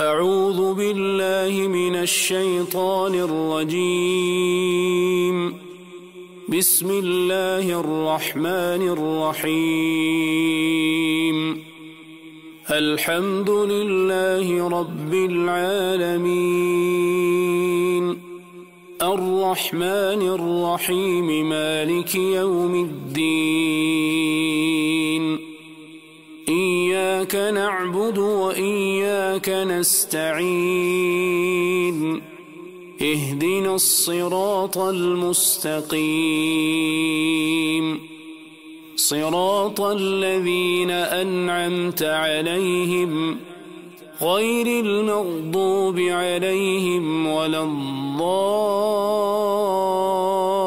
أعوذ بالله من الشيطان الرجيم. بسم الله الرحمن الرحيم. الحمد لله رب العالمين، الرحمن الرحيم، مالك يوم الدين. إياك نعبد وإياك نستعين. اهدنا الصراط المستقيم، صراط الذين أنعمت عليهم غير المغضوب عليهم ولا الضالين.